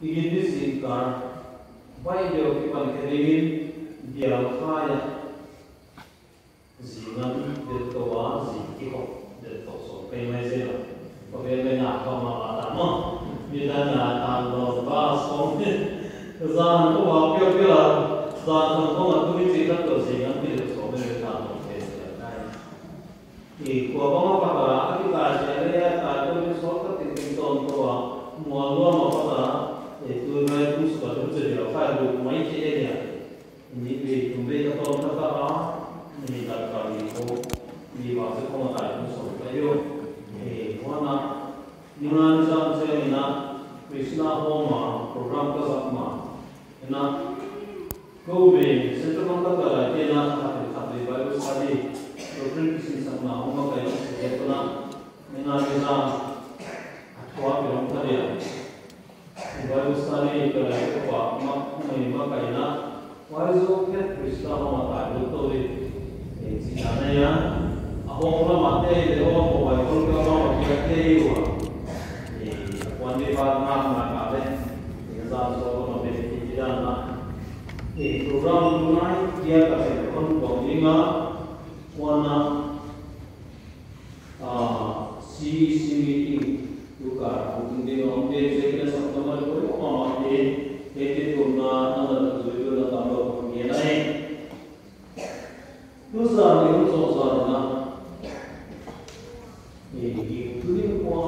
in this in car why do people getting dia khaya zingan del towa zikiko del toso pe mai zela ko be me na ko ma ta mo ni da na ta lo ba so zan ko wa pyo pyo la zan ko ma tu ni ta to zingan del so me ta mo pe dai e ko ba ma pa ra ki ta je le ya ta to ni so ta tin tin ton to wa mo lo ma pa ta e tu mai tu so ta tu je la fa lu mai che ya ni be tu be ta to ta ta ni ta ka ni ko ni ba se ko ta ni so ta yo e wana ni na sa se ni na Krishna Homa program ka sa ma na ko be se to ka ta la ke na ta ta Bible study program ki sin sa na homa ka se to na ni na ke sa atwa pe rom ta ya Bible study ka la ko pa ma ma ka na why is okay Krishna Homa ta to le Sinanaya, ako mula mate, deo ko ay kung ka mo kaya kung di pa na kare, sa so ko mabibigyan na. Program tunay dia kasi kung nga wana CCME juga kung di mo pwede sa mga ko mamate, ito kung na tuloy na talo kung yan ay Nusa ni so sa na e tuling kwa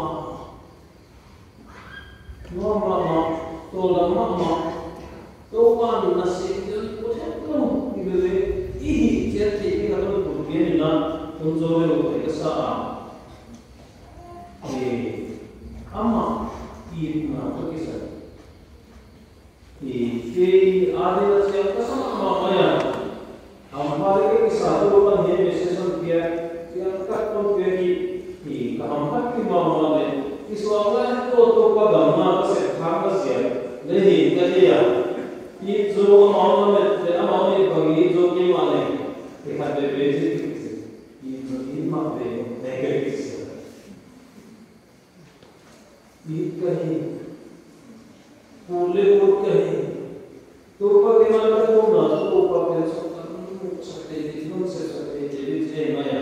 no ma to la ma to kan na se de ko to ibele I cherte ki ka to ko ni na unzo le ko ka sa ama I na to ki sa ke ade se ka sa ma ma ya हमारे के साधु का ये विशेषण किया कि अंतक तो कि हमका की मामला में इस मामले में तो का गमना से खाका से नहीं कहिया ये जो मामला में तेरा मामले भगी जो के माने देखा दे बेचे ये जो इन मामले नेगेटिव से ये कहीं पूरे को कहीं तो का के मामले में तो ना तो का के Seperti itu seperti jadi maya.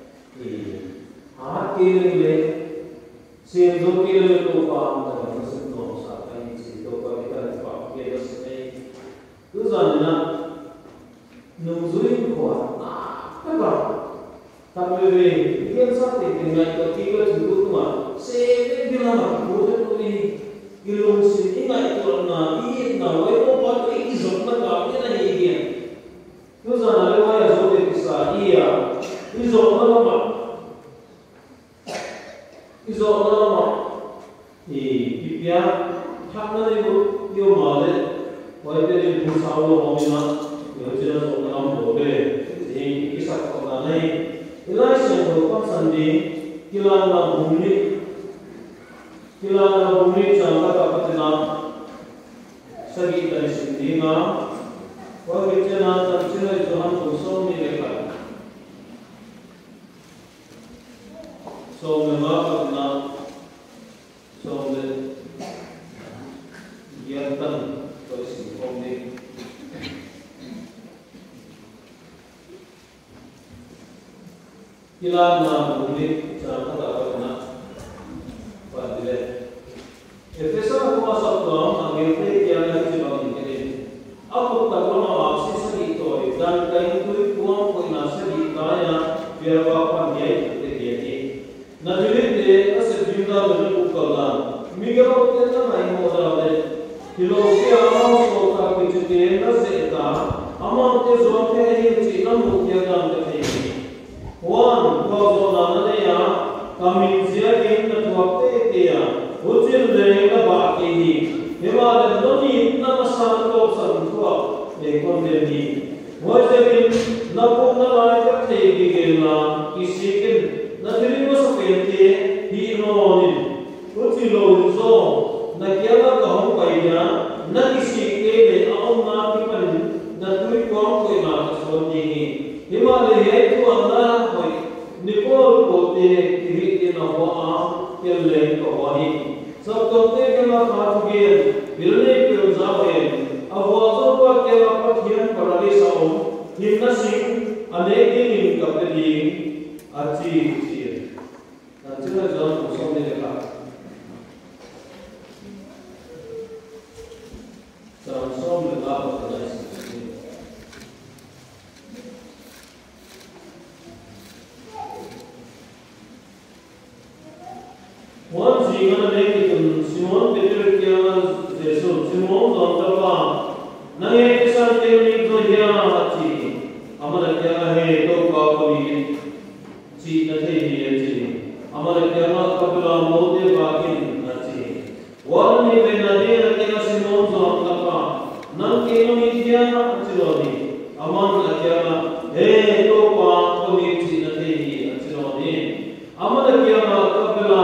Hati le, sehingga kita itu paham dan sentuh saat ini itu kita paham kita sendiri. Tu janganlah nungguin kuat. Apa? Tapi kita saat ini dengan kita juga cuma sehingga bilang boleh tu ni ilmu sini ngai tu na ini na, itu pada ini zaman kami na ini. Tuza na lewa ya zote kisahia hizo nalama pipia hakna ni yo male waite ni pusaulo homina yo jira so na mbobe ni kisa ko na nei ilai se ko pasandi kilana bhumi changa ka patna sagi tani sindima और कितना तंत्र जो हम दोस्तों में देखा सो में माँ अपना सो में यंतन तो इसी होंगे किलाना भूमि चांदा का अपना पादिले ऐसा हुआ सब काम आगे पे क्या नहीं चलाने के लिए अब तक dan kain kulit uang ko inasa di kaya biar apa dia itu dia na julit de asal juda lalu ukala migro te na mai mo da de hilo ke amao so ka pichute na se ta amao te zo te hi chi na mu ke da de ni wan ko zo na na ya kamin sia ke na tuakte te ya uchil de na ba ke hi himala no ni na masan ko san ko e kon de ni Wajibin napung na layak tigil na isikin na dili mo sa pente hinonin utilo so na kiyala kahong kaya na isikin ay aong nakipan na tuwid ko ang ko'y makaswatihi himalaya ito ang nakoy Nicole ko tinitin ako ang kiling kawahi sa tote kaya Tugen, Bilne Pilzawen, Avozo Kela Patian Paradisaum, Himnasing, Aneking in Kapedi, Achi, Nanti John Muslim Deka. Transform the love of the nice. One thing I make it Simon Peter Kianas Jesus, Simon Zantapa, Nangek Sante Nidoya Hachi, Amana Kiahe, Toka Kuli, Chi Nate, Amana Kiana Kapula Mode Bakin, Nachi. One even a day Kiana Simon Zantapa, Nankino Nidia Chiloni, Amana Kiana, Hey, Toka Kuli, Chi Nate, Chiloni, Amana Kiana Kapula.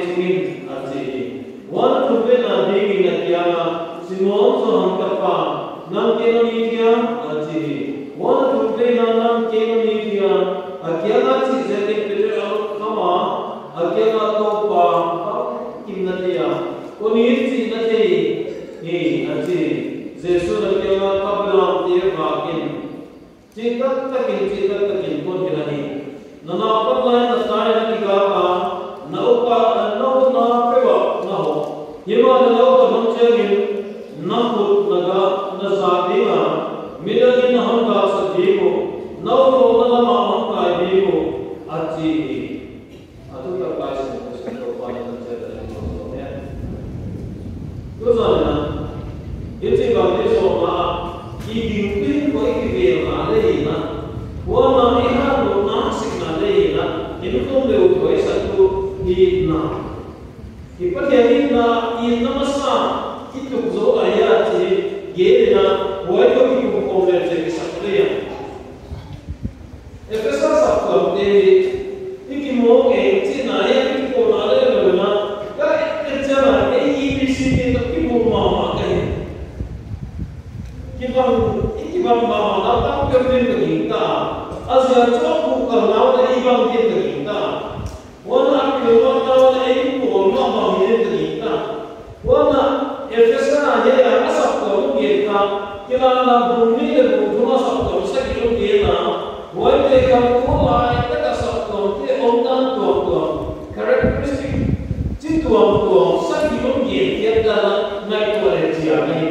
One to be a digging at Yana, Simon Hankapa, Nankenonia, Ati. One to play Nankenonia, Akiana Zizek Peter Kama, Akiana Topa, Kimnatia, Oniti Nati, Ati, Zesu Akiana Kabla, dear Bakin. Chitakin, Pontirani. Nanapa line the Taya Nikaka, Naupa, and no Priva. Yema nalo kamanchagin namput naga nasadiga midagin hamga sadego naulo nalama hamga dego achi atu ka pais ko pala nachada ko ya kuzana yeti ba deso ma igin ko ikibe ma leina wana iha no nasikna leina inkom de ko isatu ina Ipatia na inamasa itu zo ayat ye na wajib kita komen jadi sakria. Efesa sakam de ikimo cina yang kita kolare lona ka ecana ibc de ikimo mama kai. Kibam mama datang kerja kita asal cukup kalau ada ibang kita. Wana akiwa ini mama kita. Wana efesa ya asap ko kita. Kila na bumi de buma asap ko sa kilo kita. Wante kam ko ay ta asap ko te ondan ko characteristic situam ko sa kilo kita na nai ko re tia ni.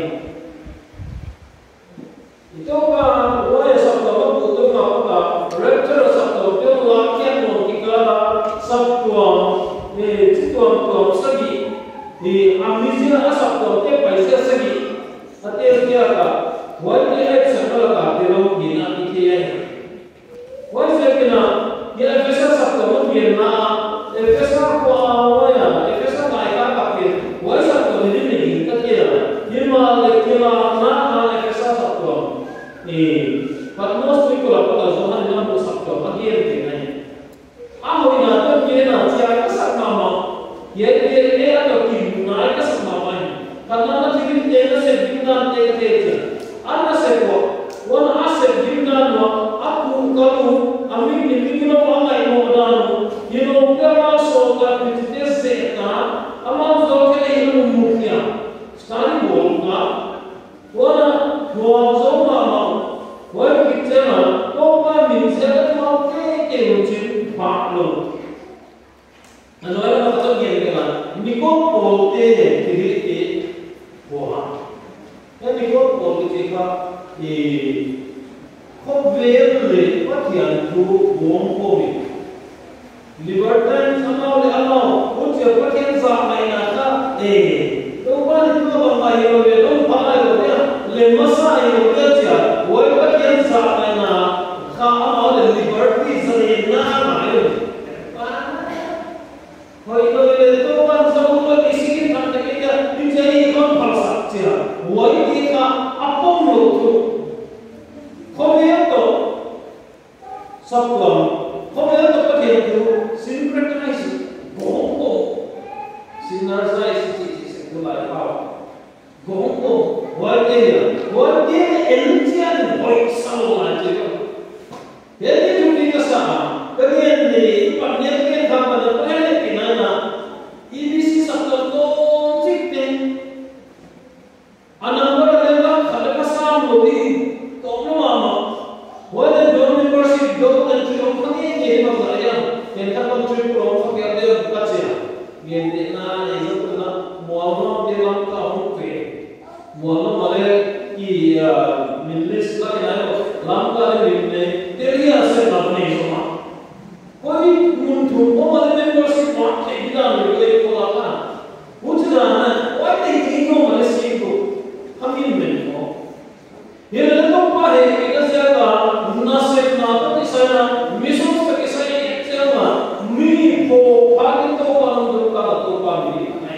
Ito ba wala asap ko buto ma pa rector asap ko te la kya mo kita sabtuam situam sagi di amnesia asap te paisa sagi ate kya ka wali ek sakala ka pero gina ikiya wali sekina ya efesa sabtuam gina efesa ko awaya efesa ka ka ke wali sabtuam ni takiya yima lekila na efesa sabtuam ni patmos tu ko la pa zohan na mo sabtuam agier ke nai Aku ina tu kena siapa sak mama, ye atau kim naik sak mama ni. Karena nanti kita sebutkan tete, anak seko, wana asep dimana aku kamu, amin ni kita mau angkai mau danu, ye mau kerja soal kita seka, aman soal kita ini mungkin. Sekarang boleh, wana doa mama, wana kita mana, doa minta mau ke Paklo. Ano ay makatagyan ka nga, hindi ko po tigiliti buha. Hindi ko po tika i-coverle patiyan to buong komi. Libertan sama oleh Allah, ujian patiyan sa may nata, Tuhan itu bang ayo belum pakai dia, lemasa ayo dia cia, woi patiyan sa may na, kau oleh liberty selena. Kalau itu kan semua isi kan kita dijadi kan falsafah cia. Woi kita apa menurut? Kau itu sabtuam, kau itu pakai itu synchronize, gonggo, synchronize itu lah apa? Gonggo, woi dia encian woi salah aja. Jadi itu kita sama. Kemudian ni panjangkan kapan ada ini si sabtu cikten te lam ka hong pe mo no male ki min list la na lam ka le ne te ria se na ne so ma koi mun thu mo male membership ma te da le ko la na utra na oi te ki no male si ko hamin men ko ye le to pa he ke se ka na se na ta ni sa na mi so ke sa ye se ma mi po pa ke to pa no ka to pa mi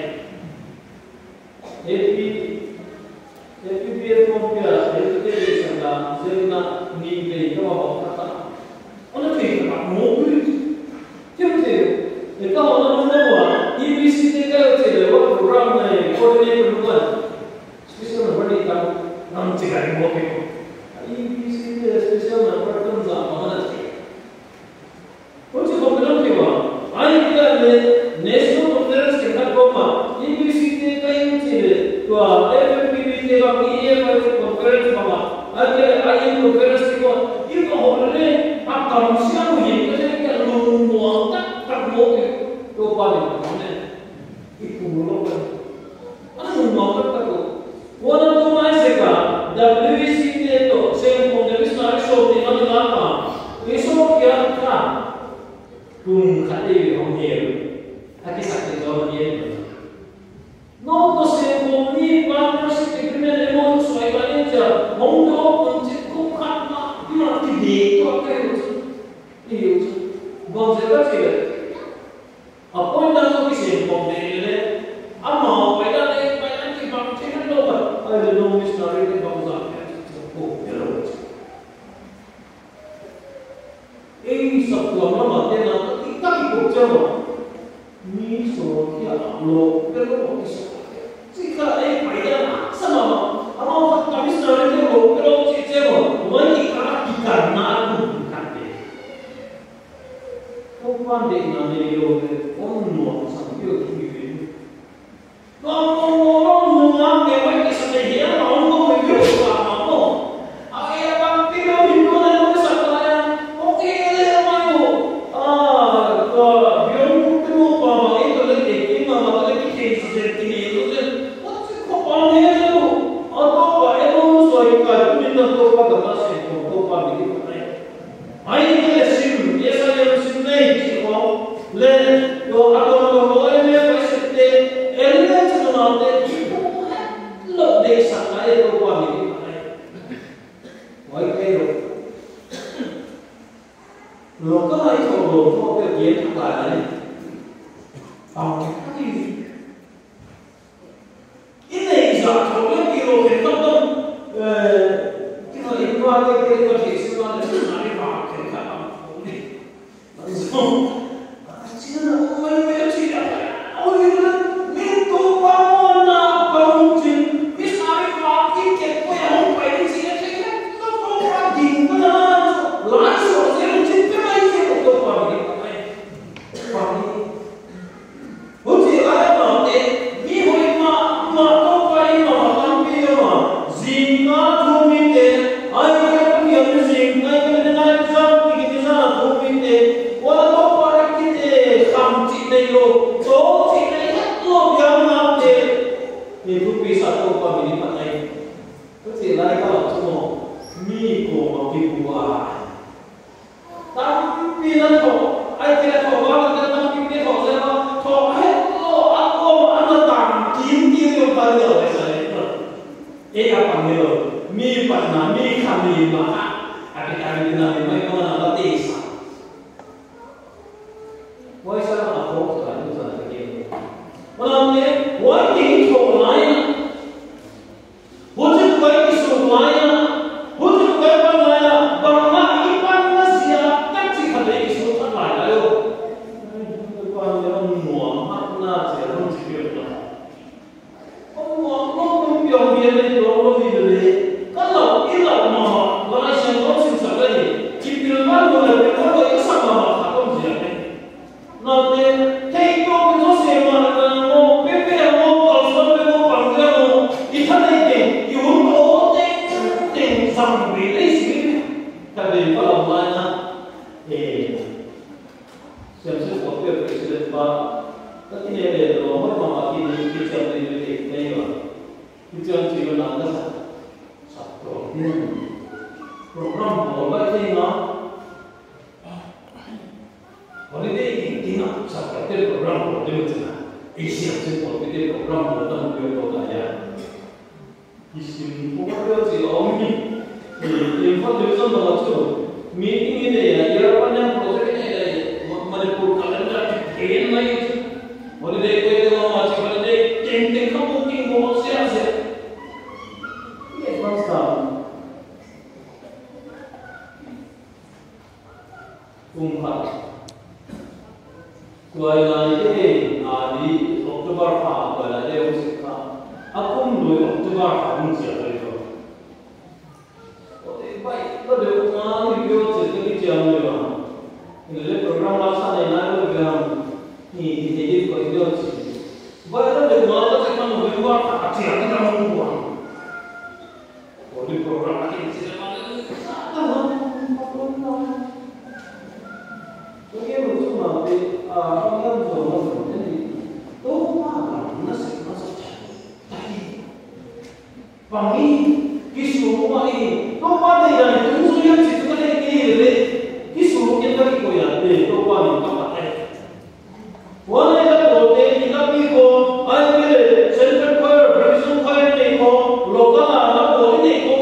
happy beautiful pia education la zena ni le ko ba ta ona ke ka mo bi ke te e ka ona no wa EBC te ka te le wa program na coordinator lu ba special body ka nam te ka mo ke EBC te special number kan za ma na te ko te ko bilang ke wa ai ka le national conference ke ka ko ma EBC te ka yin te to FFPB te ka PA conference ma ai conference ko yin ko hole a kam sia mu yin ka te ka lu mo ta mo ke to pa ni ne iku lo ka ana mo ka ta ko wala to mai se ka WBC te to se ko de bisna show te ma na ka eso kya ka kum khade hong ye aki sakte do ye no to se ko ni partnership agreement emon soi ka ni cha hong do kon che ko khat ma ti de to ka ni bon se ka che appoint na so ki se ko de le ama pai da le pai an ki bang che na lo ba ai le no mis na re ke bang za ko pero ei sab ko ma ma te na ki ka ki ko cha ma ni so ki a lo pero ki so jika pai da sama ma ama ka mis na re ke lo pero che che mo mo ki ka ki ka na ku ka te ko pan de na ne yo ke on no sa yo ki ni no no ke mai ki sa te ya no no me yo ka ma mo ai ba ti no ni no na no sa ka ya o ke le ma yo ka yo ku no pa ma e to le ke ki ma ma le ki ke sa te ti ni lo se o se ko pa ne yo a to pa e no so i ka ni no to pa ka se ko to pa mi ki pa ai ni le sim ye sa le sim nei ki ko le yo a to no mo e me pa se te ele se no te lo de sa ka e to pa mi ki pa wai ke lo ka ai ko lo ko ke ye ta la ni pa ke ka ni ine isa ko le ki lo ke to ki no i ko ke ko ke se ma le na ni pa ke ka ni so chi na ko mai me chi da o ni na mi to pa na pa un chi mi sa ri pa ki ke ko ya ho pa ni chi ke no ko pa di na la so se un chi pe mai ke to pa ni pa ni o chi la ma te mi ho ma to pa ni ma ma pi ma zin na thu mi te ai ke pi ya mi zin na ke na sa ki ki sa thu mi te wala to pa ki te kham chi nei lo so chi nei hat lo ya ma te ni thu pi sa to pa mi ni pa nai ko chi lai ka lo chu mo mi ko ma pi ku wa tam pi na to ai ke to wa la ka tam pi ne ko se ba to hai lo a ko an ta kim ki yo pa lo le sa e a pa ne lo mi pa na mi kha mi ma a ke ta ni na mai ko na la te sa why sa na ko ta ni sa na ke wala ne why ki to lai na ho je ko ki so lai na ho je ko pa lai na ba ma i pa na sia ta chi kha le ki so ta lai la yo pa ne mo ma na se ro chi yo na o mo no no yo ye le do lo ni le ka lo i la ma la sa no sin sa le ki pi ma lo le ko lo i sa ma ma ka ko ji ne no te te to no se ma na mo pe pe mo ko so pe mo pa nge mo i tha nei ke i hu ko te sam bi le si ka be pa la ma na se se ko pe pe se ba ta ti ne le lo mo ma ma ki ni ki se ne le ne yo program buat tengah holiday tengah sampai program buat macam Asia semua kita program buat tanpa bertanya isim pokoknya si Om ni information bawa tu meeting ini ya dia apa yang projectnya ya Manipur kalender kian lagi tu holiday ko itu masih holiday ting kamu booking bawa siapa ये बस्ता कुंभा कोई लाइटे आदि अक्टूबर का कोई लाइटे उसका अकुम दो अक्टूबर का मुझे तो ओते भाई तो देखो मां रिव्यू चलते की जाऊंगे वहां इनले प्रोग्राम लासा नहीं ना तो ग्राम ये कोई जो भाई तो देखो मां तो चेक नवंबर का अच्छी आती ना हुआ Di program lagi siapa lagi? Bagaimana tu nanti orang orang jadi tu mana nasi tadi pagi kisah pagi tu pada yang itu sudah cerita lagi kisah kita kiko ya tu pagi apa Wana ita bote kita kiko ay kile central choir revision choir ni ko local na bote ni ko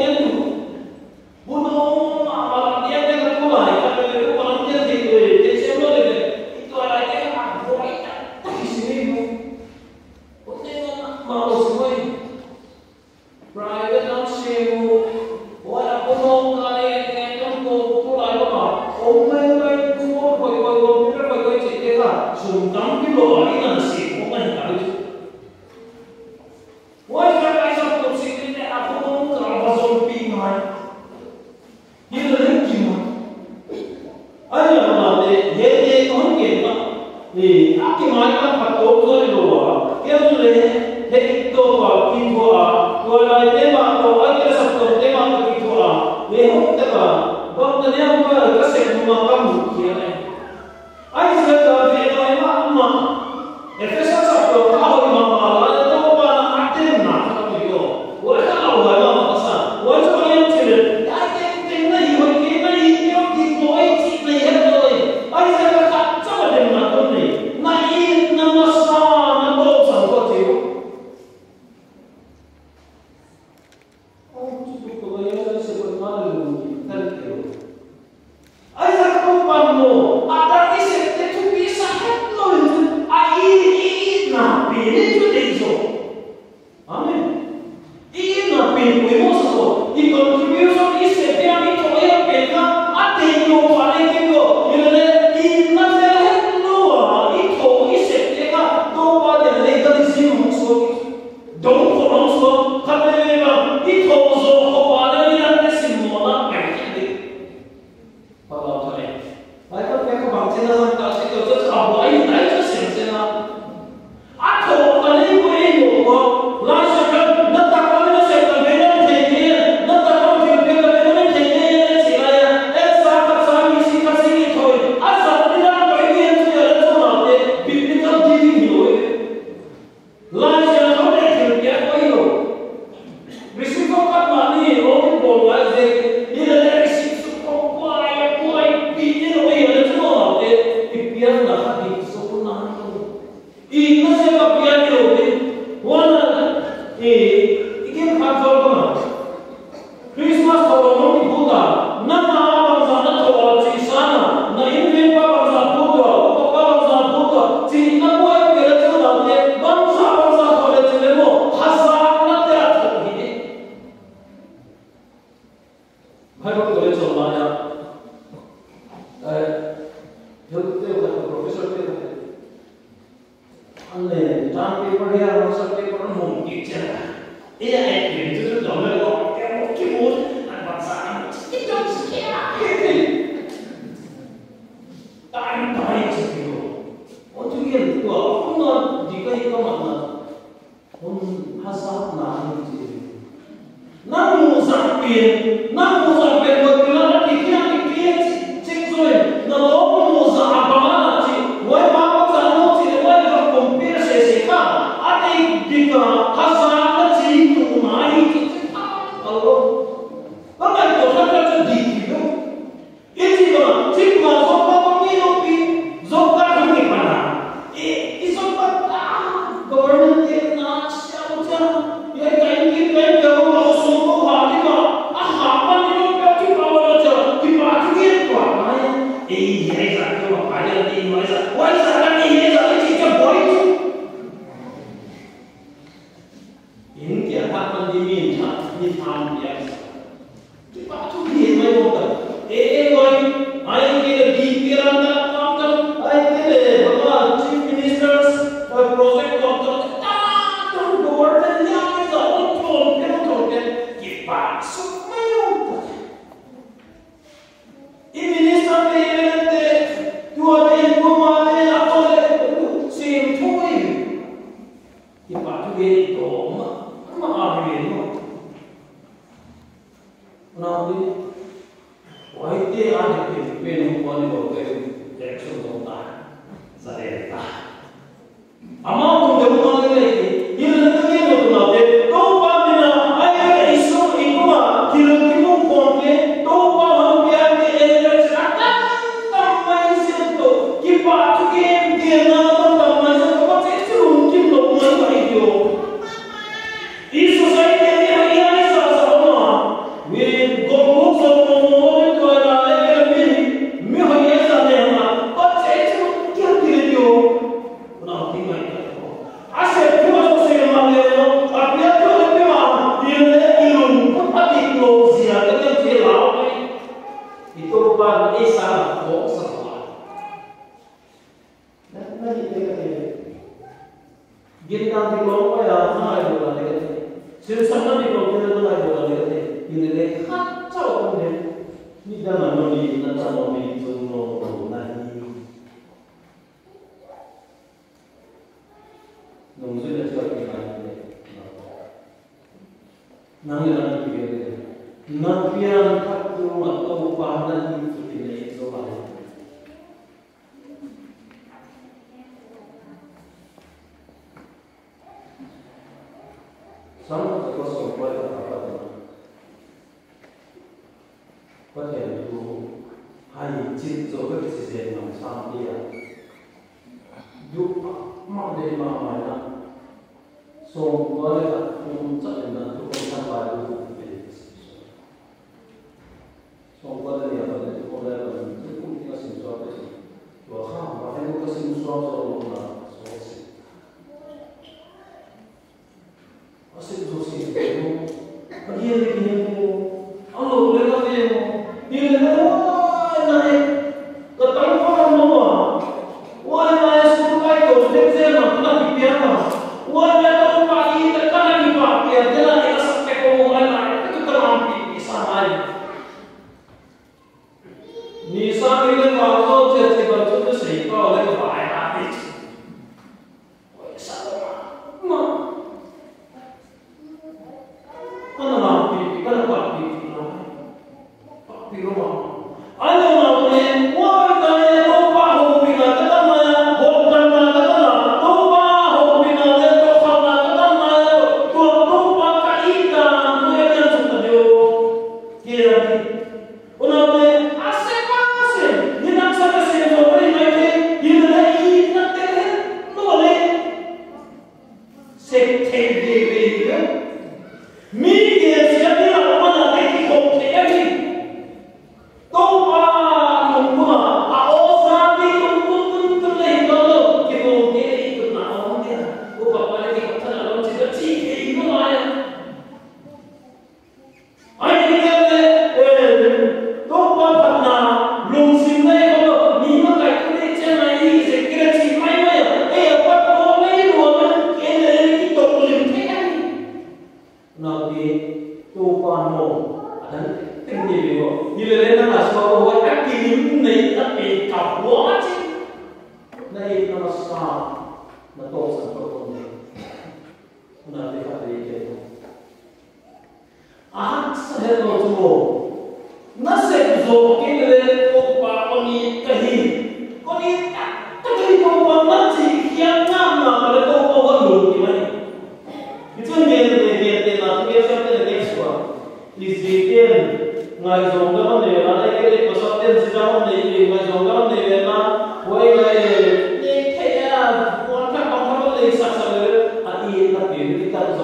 Hãy subscribe cho kênh Ghiền Mì Gõ để không bỏ lỡ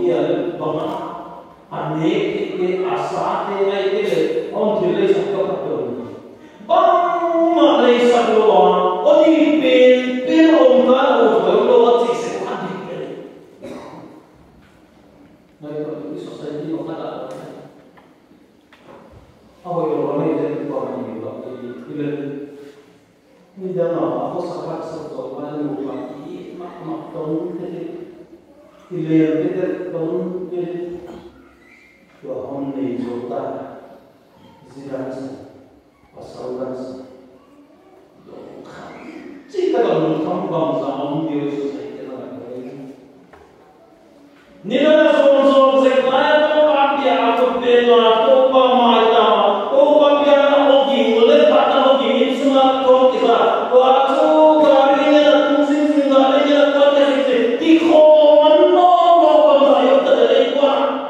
kia banga ane ke asa te ai ke on thile sa ka to bang ma le sa lo oni pen om ka o lo chi se ka di ke nai ko ni society no ka da awo yo lo ne de ko ni lo ile ni da na ko sa ka sa to ma ni ma ki ma to te ile de don de yo on ne jo ta zidan sa pasal dan sa do kha chi ka don tham bam sa on de so sai ke na ni na so se ka to pa pia to pe no to pa ma ta to pa pia na o gi le pa ta o gi ni suma to ki sa to a to ga ri na tu sin sin da le na to ke se ti kho no no pa sa yo ta le kwa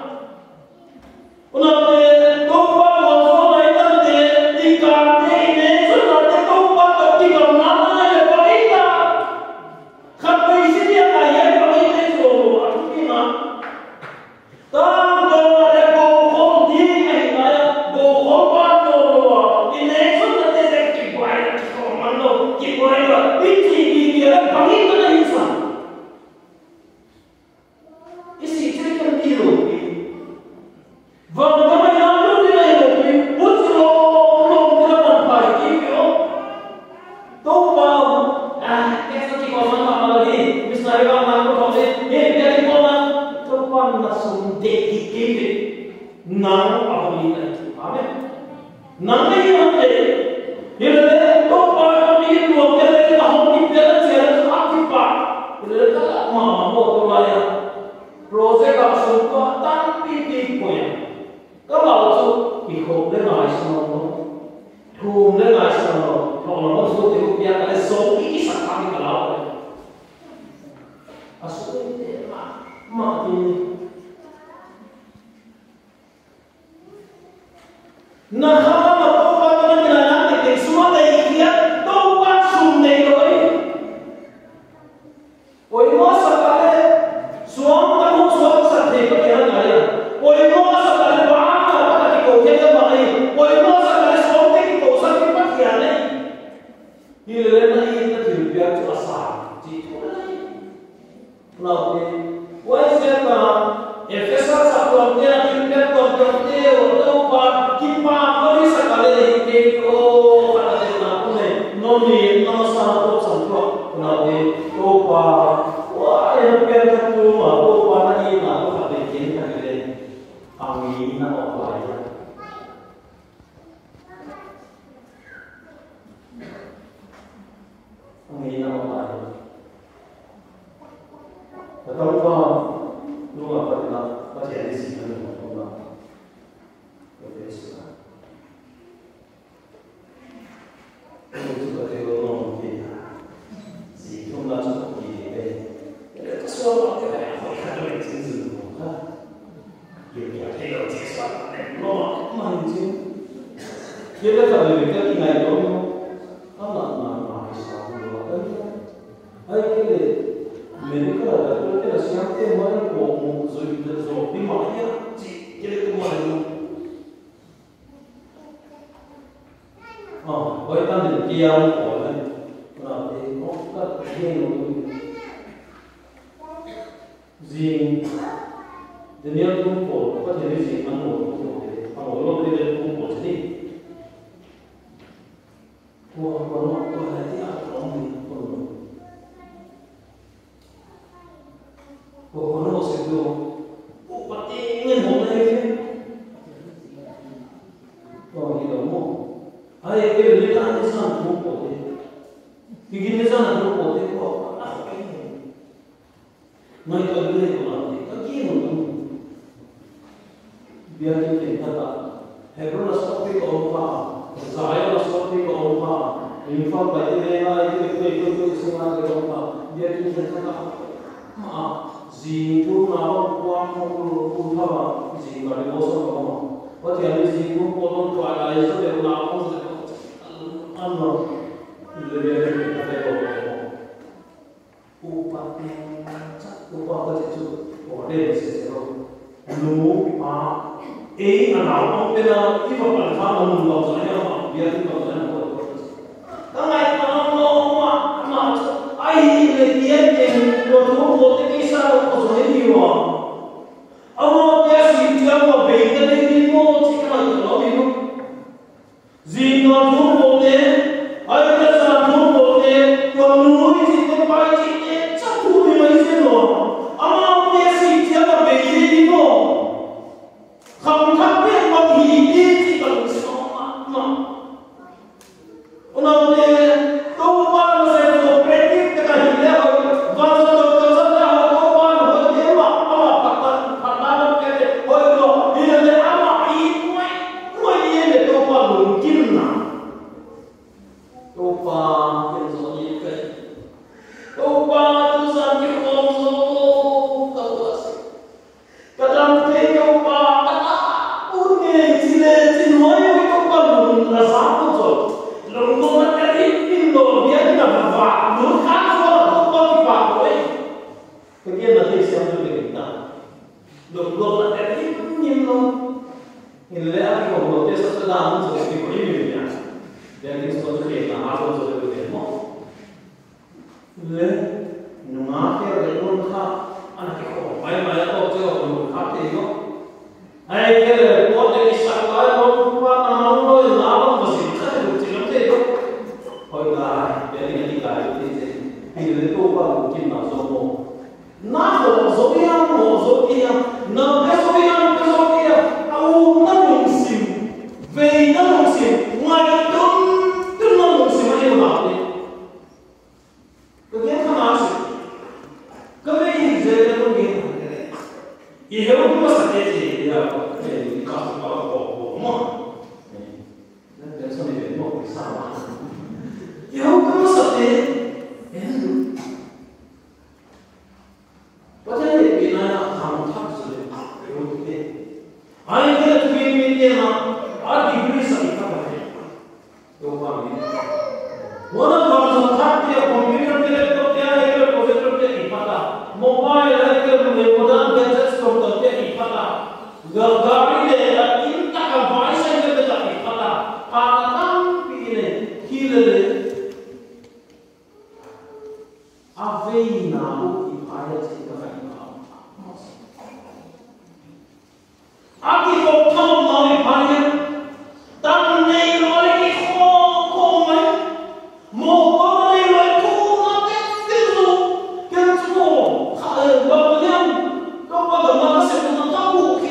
una te to pa mo so lai ta te ti ka te ne so na te to pa to ti ka na na le pa ita kha pe si dia ka ye pa ni te so a ti na ta to le ko ko ti ai na ya ko ko pa to lo ti ne so na te se ki pai ko ma no ki pai la ti ti ki le pa ni ta na insan isi te ka ti lo vamos trabalhar no dinheiro, putz lo trabalho para aqui, viu? Tô bom, essa aqui como uma ali, mistério vai lá no poder, ele quer ir lá, tô bom na sua dedicated, não a bonita, amém? Não é isso ele tô bom no isso, ele tá onde pela certa atipa, ele tá uma moto lá ya, projeto a sua tan pipi poia. Các bảo chú thì khổ lên nói sao nó thùm lên nói sao nó họ nó số thì cũng biết cái số cái sản phẩm cái nào đấy à số cái mà thì na ha mà đâu có cái này là cái số này kia đâu có số này rồi ôi nó sao cái số ta không số sản thì có cái này ôi nó sao cái Ini lena ini terbiak tu asal, jitu lagi. Lalu, wajib Efesa satu dia terbiak terbiak atau kita beri sekali itu pada kita punya noni nama satu satu. Lalu, lupa, wah yang terbiak tu lupa lagi lalu ada kita kita angin apa ya. Nghĩ nó lại và trong đó lúc mà có thể đi xin được một công đoạn có thể sửa không có thể có lòng gì gì không là cho gì về để có số bằng cái này phải khá là chính dự của khác điều kiện thay đổi chính xác để nó mà hình chứ kia là phải về cái này đó nó là ai cái này mình có là cái là sáng thế mới của rồi đi mãi nhá chị cái này cũng mà với ta định kia của này là để có các cái gì để nếu không có có thể là gì ăn một lúc đi đến không có gì của nó có thể đi ăn không mình của nó sẽ được upati ingin mau lagi oh gitu mau ayah kita lihat di sana buku deh bikin di sana buku deh kok apa ini naik ke dia nanti kaki nunggu biar kita kata Hebron seperti keompa Zahir seperti keompa infak baca lena itu semua keompa biar kita kata maaf Zingkung nawang kuang mulu hawa zingkung ada bosor kamu. Waktu yang zingkung polong kuat ada itu dia nawang anu lebih dari kita tahu. Upah yang cak upah kecil or they say, no, anh nào không biết là cái vật bản pháp là mình còn rồi nhau mà biết còn rồi nhau các ngày mà ai lấy tiền thì rồi thu một cái sao có rồi nhiều à ông cái gì chưa mà bị cái đấy đi mua chỉ cái này nó bị không gì còn thu một tiền ai cái sao thu một tiền còn nuôi thì cái bài chỉ để chắc thu đi mấy tiền rồi ông cái gì chưa mà bị cái đi mua không thắc biết bằng gì đi thì cần sống mà ông này đâu bao giờ có biết cái này lẽ rồi và rồi rất là đâu bao giờ thế mà phạt ta cái hồi đó đi lên mà ý ngoài đi để đâu bao lùng kim nào đâu bao cái số gì cái đâu bao tu san cái con số đâu cái làm thế đâu bao là sao rồi lòng con nó cái tin đồ biết là vả nước khác rồi không có cái vả rồi cái kia là thầy xem cho mình ta lòng con là cái tin nhìn luôn thì lẽ cái của một cái sự làm rồi thì có ý gì nhỉ để cái số cái là áp dụng rồi cái gì lẽ nó cái cái con khác anh cái của mấy có chơi một khác thì nó ai cái là có cái sáng cái con qua nó nói là mà xin cái được chỉ lắm thế thôi hồi là để đi cái thì lên cô qua một kim nào số một nó số kia nó cái số kia nó lùng xỉu về nó lùng xỉu ngoài tôi nó lùng xỉu hay nào đấy cái không nào xỉu cái gì dễ nó không biết hiểu cũng có cái gì là cái có mà nên xong rồi một cái sao mà hiểu cũng có cái có thể là vì nó không thắc rồi hiểu cái ai cái là tụi mình cái mà ở đi vui sao các bạn đâu có gì nó còn thắc cái computer cái laptop cái projector cái ipata mobile cái modern gadgets from the ipata gari le in ta ka vai sai ke ta ipata pa tam pi le hile avei na u ipaya chi ka fa aki ko thom ma mi phanya tam nei lo le ki kho mai mo ko le lo ku na te te lu ke chu kha ba liam ko ba ga ma se na ta bu ki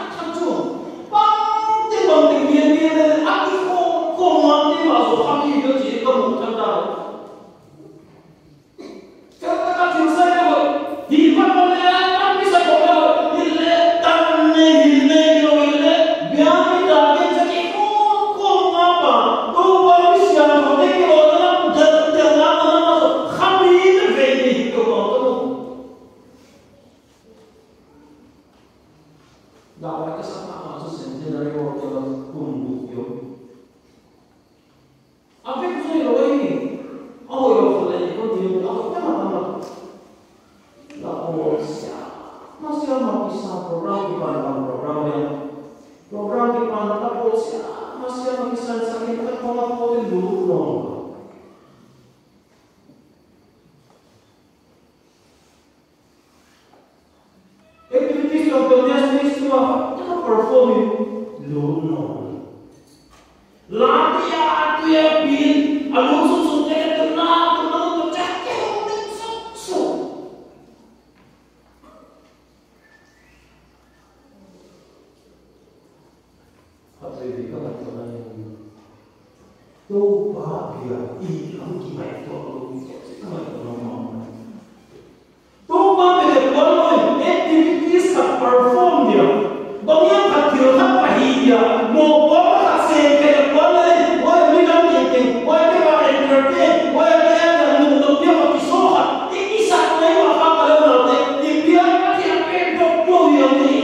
bằng tình nhiên đi lên ác cái khô ngoan đi mà rồi không đi được chỉ có một trăm đâu các thiếu sai rồi thì bắt đầu lên ăn cái sai rồi đi lên tăng lên rồi lên biếng cái đàn cái khô ngoan mà tôi vẫn biết rằng một cái rồi nó thật nó không đi được về gì của tôi đạo cái sáng tạo cho sinh viên này họ cho cùng đủ yếu. À biết gì rồi ôi rồi lại có điều đó cái mà là ôi masih mau bisa program di mana program di mana tak boleh masih mau bisa sakit tak mau boleh dulu dong. Activities contohnya seperti kita performing luno. Latihan tu ya bin, alun susun jadi tenang pecah kemudian susu. Apa itu kalau kita yang tu bahagia, hilang kita itu tu bahagia kalau activities tak perform dia, banyak hati orang bahagia, mau apa sih kerja boleh, boleh minum ini, boleh kita entertain, boleh kita menunggu dia mati sohat, ini satu yang apa kalau nanti dia mati apa doktor yang ini,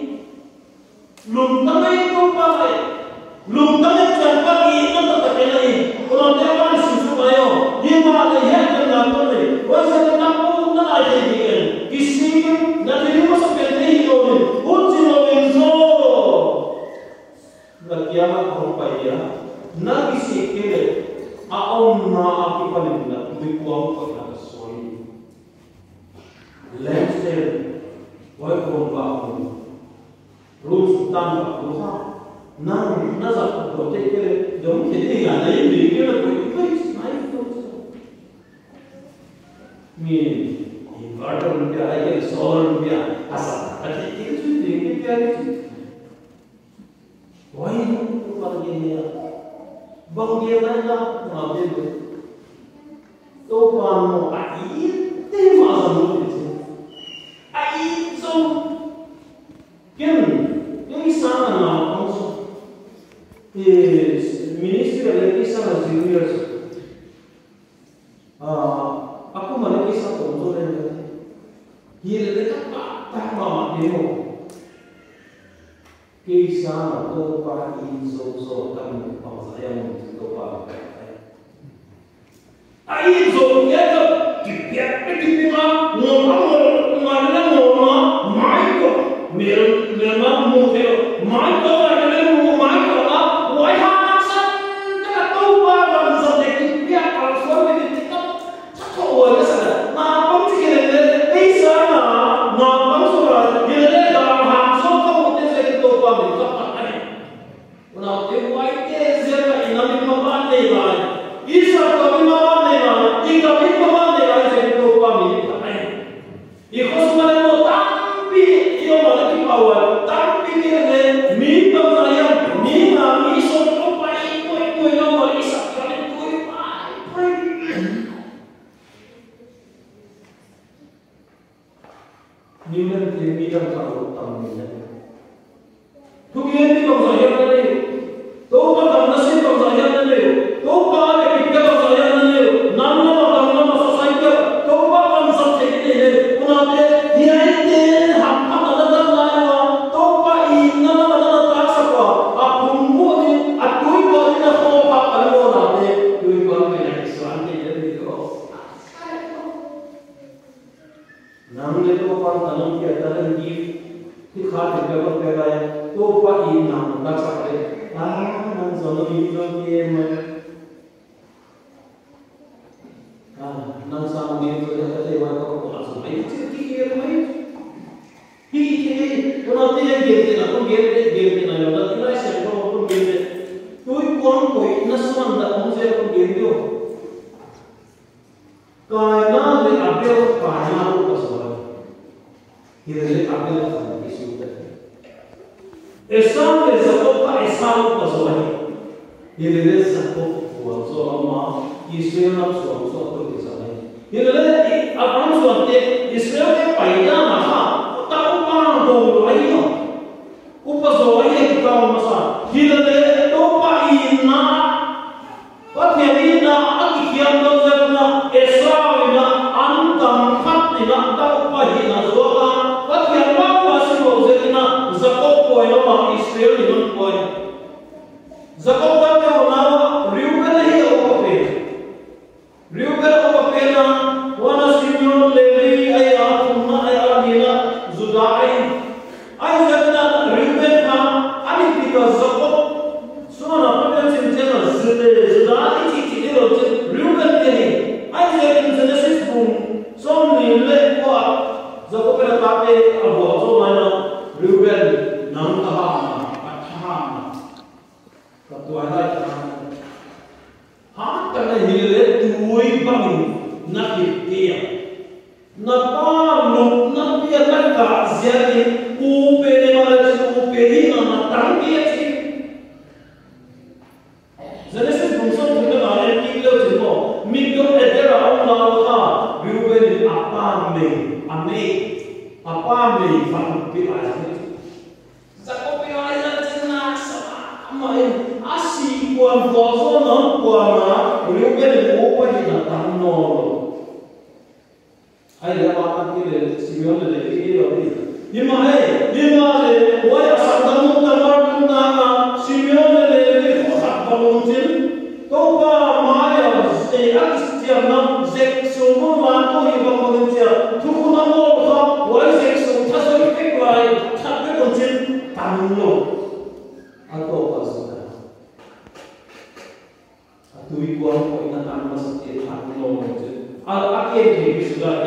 lum tangan itu pakai, lum tangan siapa ini nanti terkena ini, kalau dia mana susu mayo, dia mana yang kena boleh. tan vào đúng không năng nó giật của cái giống cái gì là đấy vì cái là cái máy mình inverter rupiah hay solar rupiah asal ada itu dia wah itu kalau dia bang dia mana ngambil tu kamu ai tema zaman itu ai so yang sana nama ministry lagi sana junior aku mana kisah contoh yang dia letak tak mama demo kisah atau para inso kamu bangsa yang itu para inso dia tu kita ngomong Michael memang mungkin Michael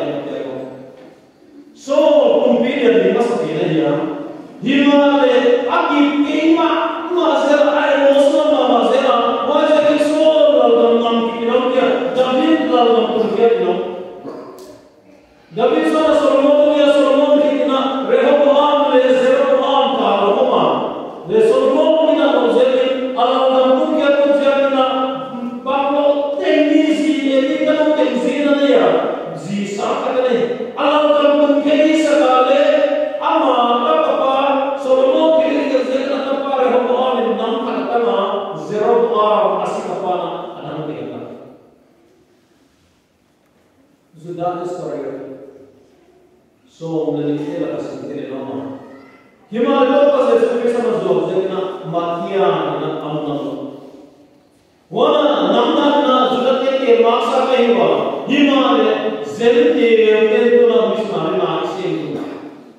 So, kumpir yang dimas dia, himale Aqui queima, mas ela é emoção, mas ela é que só não que não que David lá não porque não. David só Solomon que na Rehoboam le Jeroboam ka Roma. Le Solomon que na José ala não porque eu na Pablo tenisi ele não tem zina dia. Zisa kadane. Ala não porque isso kale ama apa Solomon que ele zina na para Rehoboam não kata Jeroboam asikapana anang tinggal. Sudah story. So meneliti lepas sendiri nama. Himalaya pas itu sama jauh jadi na matian na amnam. Wana namna na sudah ke maksa kahiwa. Himalaya zente itu na mismari na isi itu.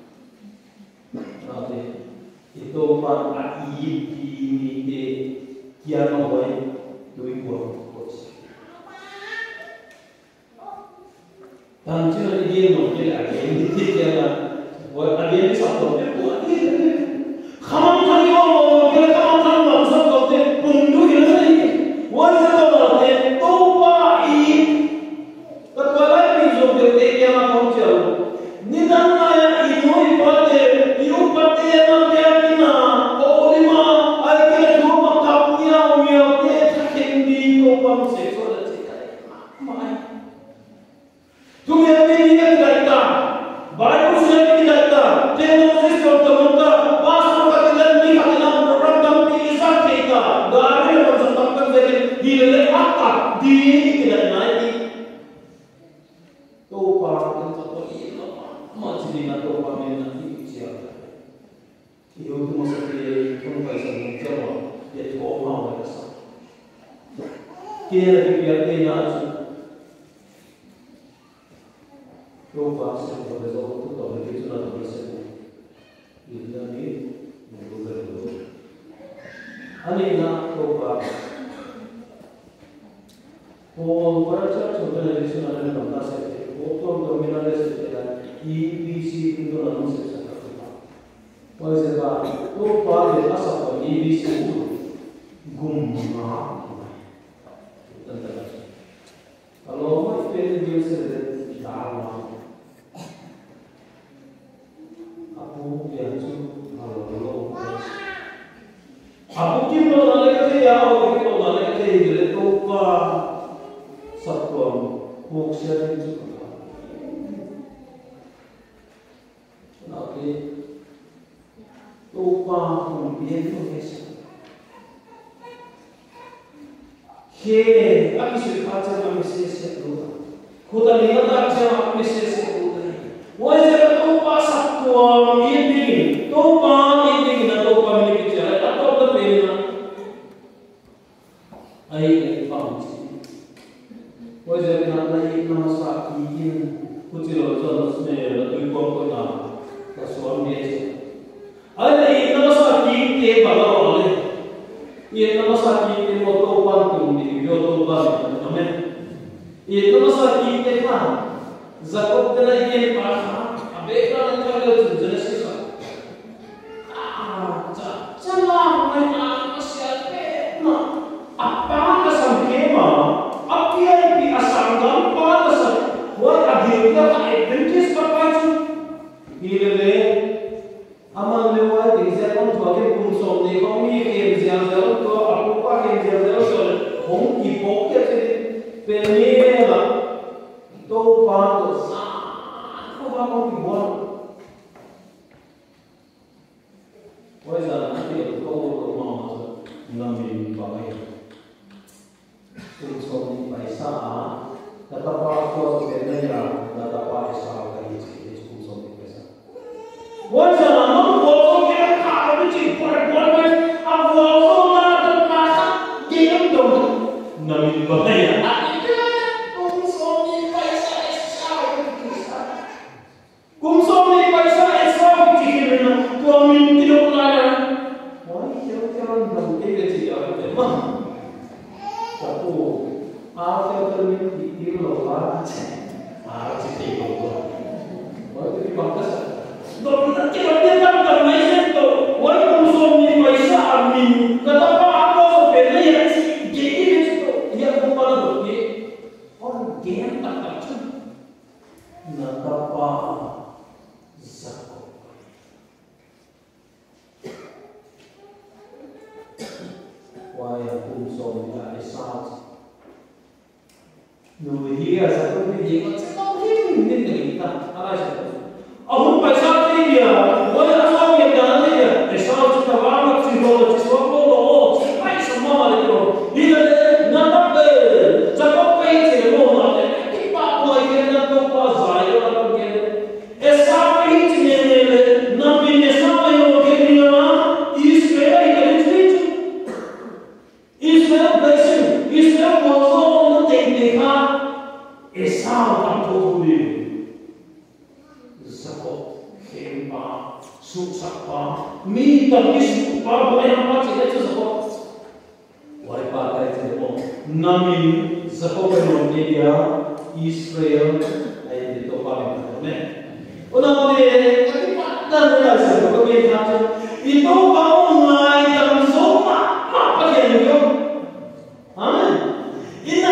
Nanti itu pan aib di kian awai dui buah. Tanjil ini mungkin ada yang ditiadakan. Buat ada yang satu, buat dia. Kamu tadi orang kita kamu tahu maksud kau tu pundu ini. Wajib kau nanti topa ini. Terkadang ni jodoh kita yang kau jauh. Ni dana yang ibu ipate yang dia kena. Kau lima, ayat kita cuma kapunya dia terkendi topa musik solat cikai. Mai. तुम ये नहीं करता बाइबल से नहीं करता टेक्नोलॉजी से तो पास का दिल नहीं करना प्रोग्राम कम की इसा ठेका गाड़ी में संतम कर दे हिले आता दी की करना है तो पार तो ये मछली ना तो पार में नहीं किया ये तो मसले तुम पैसा नहीं चलो ये तो मां वैसा केर के बियाते ना Coba saya berbeza waktu tahun itu sudah bersemu. Ini ni mengubah. Anehnya coba. Oh, para contohnya di sana ada nama saya. Foto dominan saya EBC itu nama saya. Wajiblah. Coba dia asal EBC itu gumma. Kalau mau pilih dia sedang dalam. Aku kira orang lelaki yang orang lelaki itu topa satpam moksha itu. Nanti topa kumpian itu kes. He, aku sudah baca nama Yesus itu. Kuda lihat aja nama Yesus itu. Wajib topa satpam ini, topa ini na topa milik cara atau berbeda. Ayat paham. Wajib nanti nama sakit kucing orang semua tu kau na kasuan biasa. Ayat nama sakit te bawa oleh. Ia nama sakit te mau topa tu ni video topa namanya. Ia nama sakit te kan. Zakot kena ikan pasang, abeklah nanti kalau jenis sisa. Salah mereka masyarakat. Apa kesan kema? Apa yang biasa gampa kesan? Buat akhirnya tak advantage apa itu? Ile amal lewat desa pun tuaje kumsom ni kami kerja jauh tu aku pakai kerja jauh hong ipok je penela. तो बात तो साथ बातों की बोल वैसा नहीं तो मामा नमी बाबा तो सोनी पैसा दाता पास को बेने या दाता पास साल का ये चीज को सोनी पैसा वैसा ना वो तो क्या खाने चीज पर बोल में अब वो तो ना तो पैसा गेम तो नमी बाबा या Kumsomni paisa esa bikin na tuamin tidak laya. Wah, kira-kira nggak kayak gitu ya, memang. Tapi, apa yang terjadi di luar? Harus dicoba. Wah, itu dibangkas. Dokter kira dia kan main itu. Wah, kumsom cùng sông là để sao người hier sẽ có cái gì mà sẽ có hết mình nên người ta ai sẽ ông không phải sao thế nhỉ mỗi lần sau việc đó thế nhỉ để sao chúng ta vào được trình độ chỉ số lỗ chỉ phải sống mà được rồi đi lên năm năm về cho có cái gì lỗ nó để cái ba người kia nó không có giải được đâu kia sao cái gì này năm mươi sao cái cái gì mà Israel cái gì Israel blessing Israel was all the thing Esau tam thô đi Jacob khem ba su sắc ba mi tam đi su ba boy ham ba chỉ để cho Jacob vài ba cái gì đó nami Jacob cái nôm đi dia Israel ai đi to ba mình này ông này cái bạn đang là sự có cái gì khác thì tôi bảo ngài tầm số mà có thể được không amen ina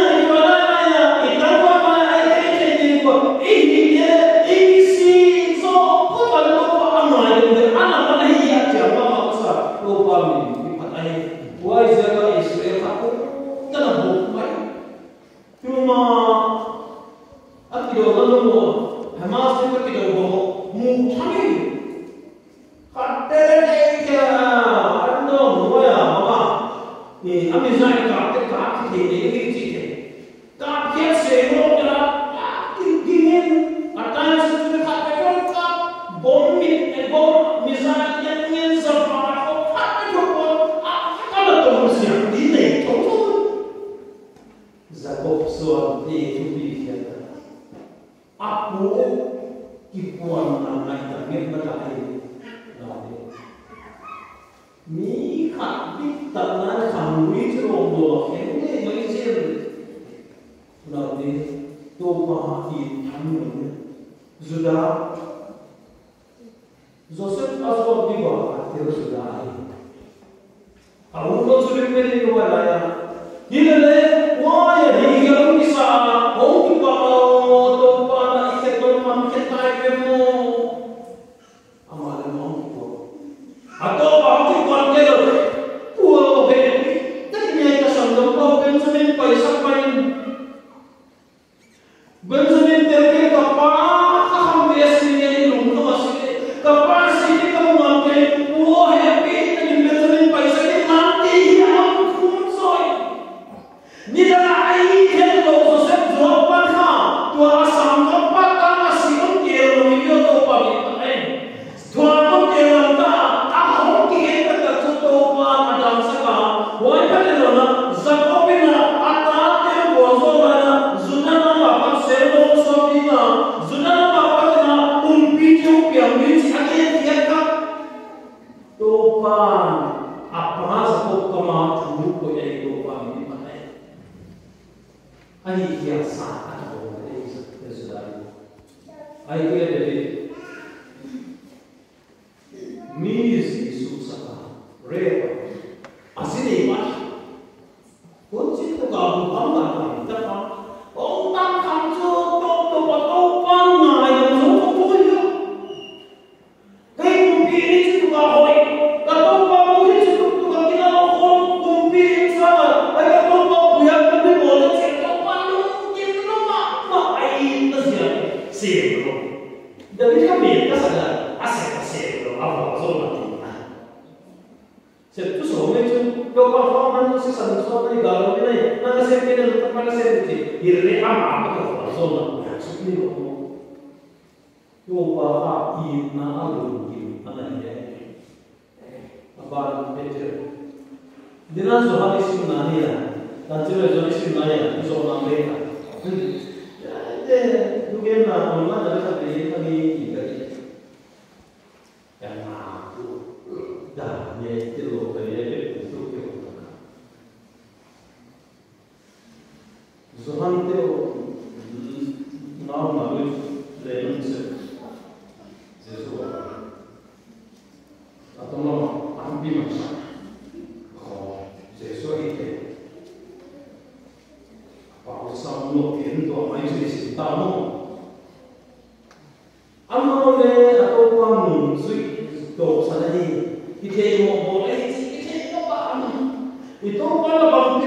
Itu kalau bang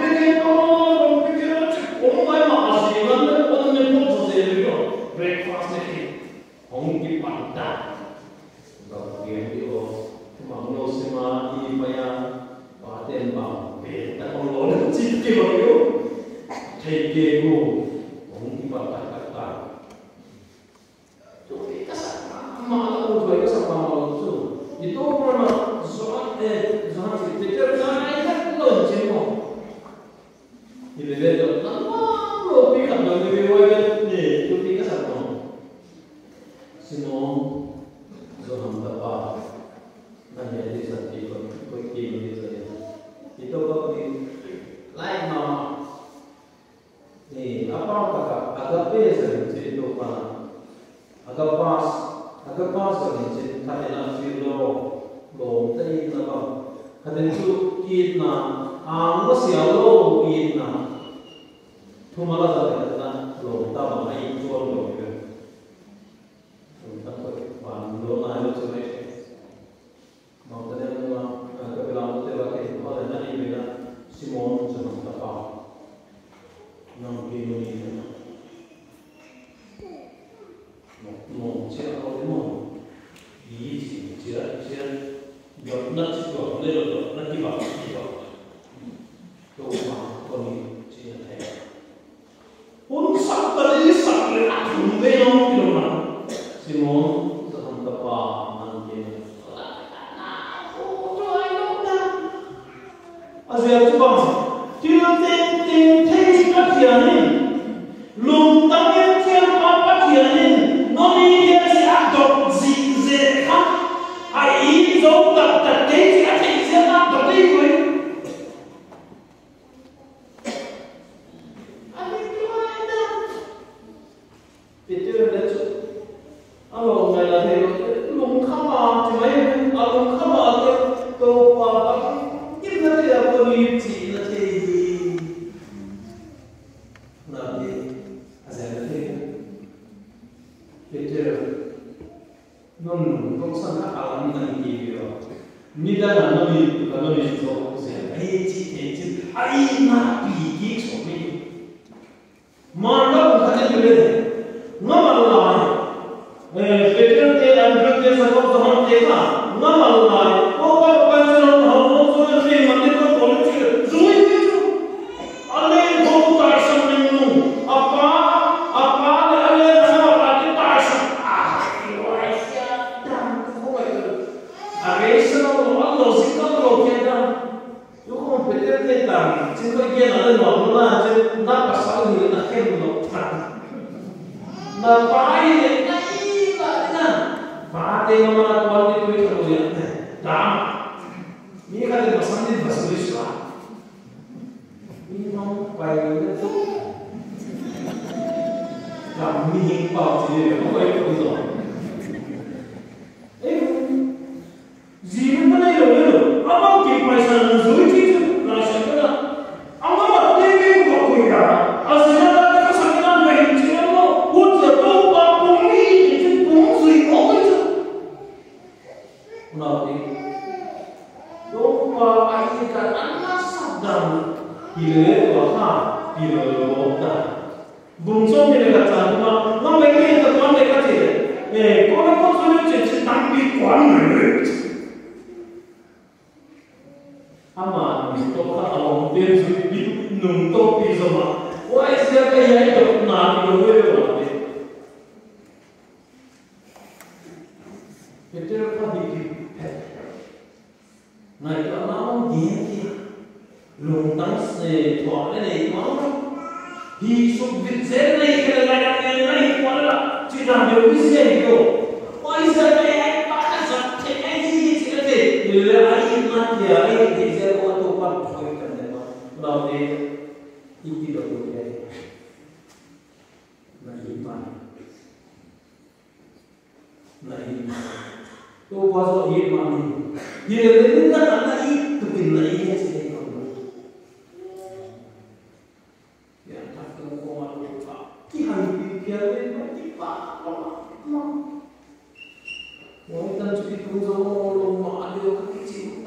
breakfast ni hong ki panta ba game di o mang no sima I paya pa ten ba pe ta on lo chi ki ba yo thei ke go hong ki pa ta to ki ka sa ma la ko thoi ka sa pa ma lo su I to ko na zo si te ter na ai ka lo chi mo I le le na lo pi ka do ni wa ni to ki ka sa pa Simon Zoham Tapa Nanya di santi ko ki ni saya itu ko lain nama ni apa agak beza itu pa agak pas ni tadi nak silo lo tadi na ba kadang tu kita masih lo kita tu malah tak ada lo tak main jual lo lo na lo cuma mau tadi mau kebetulan kita pakai kalau nanti beda Simon sama apa nam kilo ni mau cakap apa mau ini sih cakap jauh nak cakap lelo nak kibak tu mah koni cakap pun sampai aku belum kilo mana Simon Tapa mungkin Asyik tu bang, dia teh kajianin, lom tangan siapa kajianin, noni dia siapa zizek, ai jauh tak teh siapa tak ikut. Adik tu ada, itu ada tu. Alo mai la he lung khama chmai alung khama ke to pa pa kin na ya ko ni chi na che na de azan de peter non san ka alam na ni yo ni da na ni ka no ni so se ai chi ai na pi ki so mi ma na ko ka ni le no ma la Peter te Andrew te सब हम देखा ना मालूम है वो पर हम so से मंदिर को पॉलिटिक्स जोई जो अले वो ताशम निन्नु apa ale sama berarti tasyam yo Aisyah dan kau itu Aisyah Allah zikr lo kita yo como Peter te dan cinta dia ada no na je na pasal ni na ke no na pai Baate nama tuan itu itu dia. Ram, ini kan dia pasang di bahasa Indonesia. Ini mau bayar itu. Kami hingga dia, apa itu itu? Zirin mana itu? Apa kipasan nuzul itu? Nasi mana? Apa mati itu kau ya? Asalnya ada kesakitan berhenti lo. Udah tahu apa ini? Itu bungsu itu. Nabi, doa ayat anak sadam, hilang bahkan hilang bahkan. Bungsu ni dekat sana, nama ini terkuat dekat sini. Kalau sulit jadi tapi kuat ni. Aman, itu kan awam dia di nunggu pisau. Wah, siapa yang itu nak dulu? Peter kami Nah itu mau dia lung tang se thọ này nó hi sụp vịt dễ này cái này quá là chỉ làm điều cái gì đâu ôi giờ này anh bắt giật thì anh gì chỉ có thể đưa anh ăn thì anh thì sẽ có tổ quan thôi cần đấy mà đầu thì đi đầu đấy này tôi qua rồi hiện mà mình hiện đến rất là ít từ tình này hết sẽ không được ya tak tahu kau malu apa kian biar dia mati pak mama wanita cuci kunjung rumah ada kecil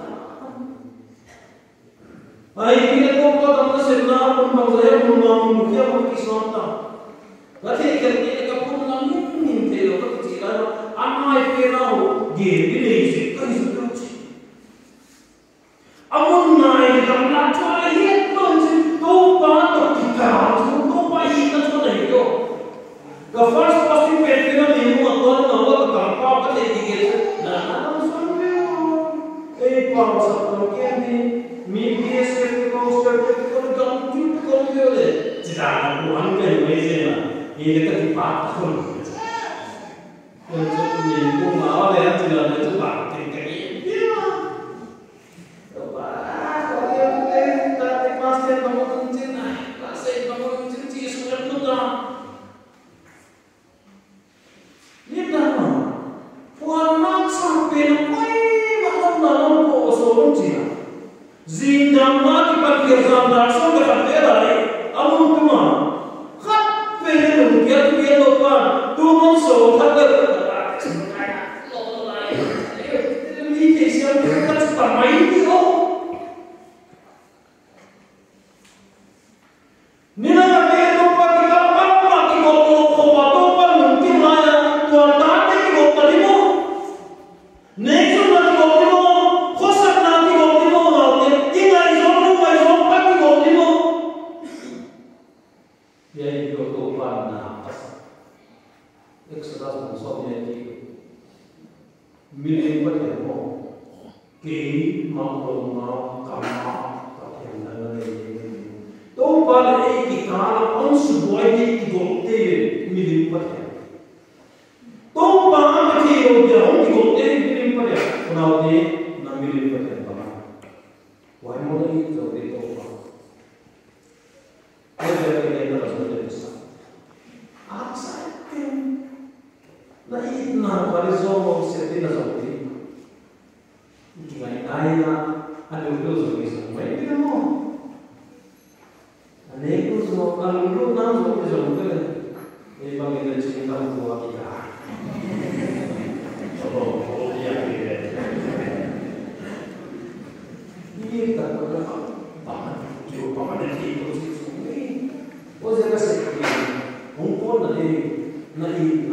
ai kita kau kamu sebenar pun bangsa pun mamu dia pun kisah tak berarti kerja kita pun di lesi kan isu amun nai kam la chwa hiet non si to pa to kita to pa hi kan so dai yo the first posting page no ni mu to no wa ka pa ka le di ge na na so me e pa sa to ke ni mi bs ke ko ko dam tu ko yo le ji da na ku an ke me se na ye le ka ti pa ko yo ni ku ma wa le ji na na ba ke ke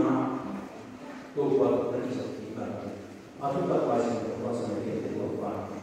Aku tak pasti kalau saya